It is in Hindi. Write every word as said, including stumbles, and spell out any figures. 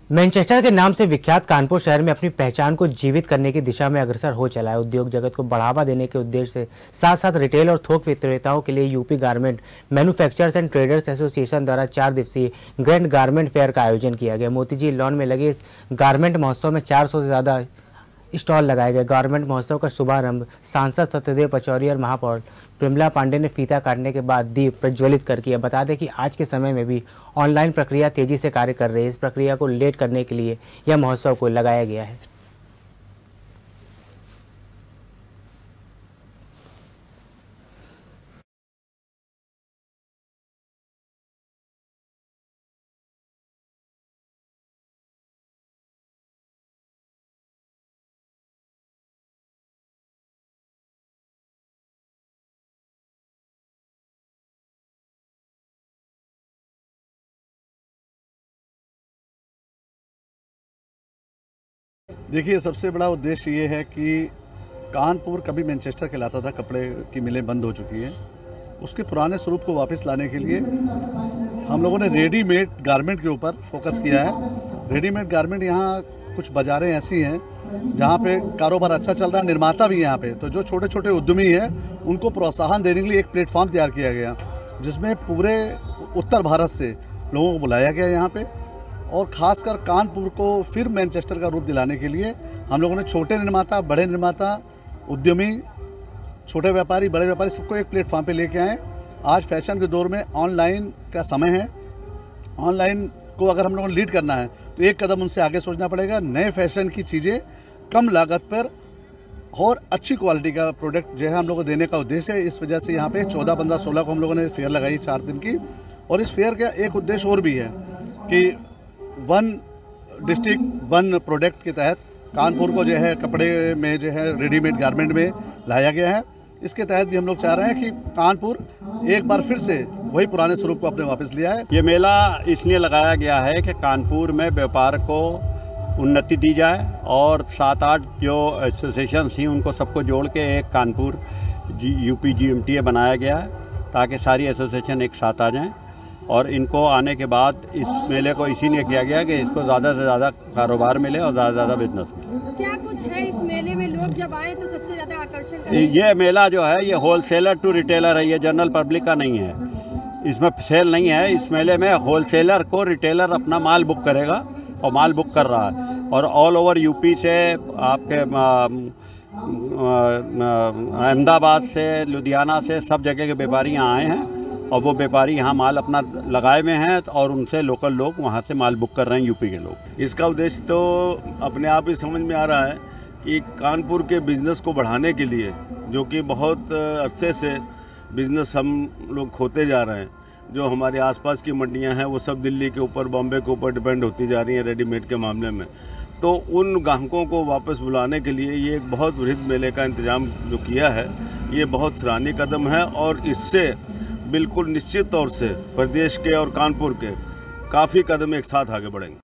मैनचेस्टर के नाम से विख्यात कानपुर शहर में अपनी पहचान को जीवित करने की दिशा में अग्रसर हो चला है। उद्योग जगत को बढ़ावा देने के उद्देश्य से साथ साथ रिटेल और थोक विक्रेताओं के लिए UP garment manufacturers and traders association द्वारा चार दिवसीय ग्रैंड गारमेंट फेयर का आयोजन किया गया। मोतीझील लॉन में लगे इस गारमेंट महोत्सव में चार सौ से ज्यादा स्टॉल लगाए गए। गारमेंट महोत्सव का शुभारंभ सांसद सत्यदेव पचौरी और महापौर प्रमिला पांडे ने फीता काटने के बाद दीप प्रज्वलित कर किया। बता दें कि आज के समय में भी ऑनलाइन प्रक्रिया तेजी से कार्य कर रही है। इस प्रक्रिया को लेट करने के लिए यह महोत्सव को लगाया गया है। देखिए, सबसे बड़ा उद्देश्य ये है कि कानपुर कभी मैनचेस्टर कहलाता था, कपड़े की मिलें बंद हो चुकी हैं, उसके पुराने स्वरूप को वापस लाने के लिए हम लोगों ने रेडीमेड गारमेंट के ऊपर फोकस किया है। रेडीमेड गारमेंट यहाँ कुछ बाज़ारें ऐसी हैं जहाँ पे कारोबार अच्छा चल रहा है, निर्माता भी यहाँ पे, तो जो छोटे छोटे उद्यमी हैं उनको प्रोत्साहन देने के लिए एक प्लेटफॉर्म तैयार किया गया, जिसमें पूरे उत्तर भारत से लोगों को बुलाया गया यहाँ पे, और ख़ासकर कानपुर को फिर मैनचेस्टर का रूप दिलाने के लिए हम लोगों ने छोटे निर्माता, बड़े निर्माता, उद्यमी, छोटे व्यापारी, बड़े व्यापारी सबको एक प्लेटफॉर्म पे लेके आए। आज फैशन के दौर में ऑनलाइन का समय है। ऑनलाइन को अगर हम लोगों ने लीड करना है तो एक कदम उनसे आगे सोचना पड़ेगा। नए फैशन की चीज़ें कम लागत पर और अच्छी क्वालिटी का प्रोडक्ट जो है हम लोगों को देने का उद्देश्य है। इस वजह से यहाँ पे चौदह पंद्रह सोलह को हम लोगों ने फेयर लगाई चार दिन की। और इस फेयर का एक उद्देश्य और भी है कि वन डिस्ट्रिक्ट वन प्रोडक्ट के तहत कानपुर को जो है कपड़े में जो है रेडीमेड गारमेंट में लाया गया है। इसके तहत भी हम लोग चाह रहे हैं कि कानपुर एक बार फिर से वही पुराने स्वरूप को अपने वापस लिया है। ये मेला इसलिए लगाया गया है कि कानपुर में व्यापार को उन्नति दी जाए और सात आठ जो एसोसिएशन थी उनको सबको जोड़ के एक Kanpur UP G M T A बनाया गया है, ताकि सारी एसोसिएशन एक साथ आ जाएं। और इनको आने के बाद इस मेले को इसीलिए किया गया कि इसको ज़्यादा से ज़्यादा कारोबार मिले और ज़्यादा से ज़्यादा बिजनेस मिले। क्या कुछ है इस मेले में, लोग जब आए तो सबसे ज़्यादा आकर्षण? ये मेला जो है ये होलसेलर टू रिटेलर है, ये जनरल पब्लिक का नहीं है। इसमें सेल नहीं है। इस मेले में होलसेलर को रिटेलर अपना माल बुक करेगा और माल बुक कर रहा है। और ऑल ओवर यूपी से, आपके अहमदाबाद से, लुधियाना से, सब जगह के व्यापारी यहाँ आए हैं और वो व्यापारी यहाँ माल अपना लगाए हुए हैं और उनसे लोकल लोग वहाँ से माल बुक कर रहे हैं, यूपी के लोग। इसका उद्देश्य तो अपने आप ही समझ में आ रहा है कि कानपुर के बिज़नेस को बढ़ाने के लिए, जो कि बहुत अरसे से बिज़नेस हम लोग खोते जा रहे हैं, जो हमारे आसपास की मंडियां हैं वो सब दिल्ली के ऊपर, बॉम्बे के ऊपर डिपेंड होती जा रही हैं रेडीमेड के मामले में, तो उन ग्राहकों को वापस बुलाने के लिए ये एक बहुत बृहद मेले का इंतज़ाम जो किया है, ये बहुत सराहनीय कदम है। और इससे बिल्कुल निश्चित तौर से प्रदेश के और कानपुर के काफ़ी कदम एक साथ आगे बढ़ेंगे।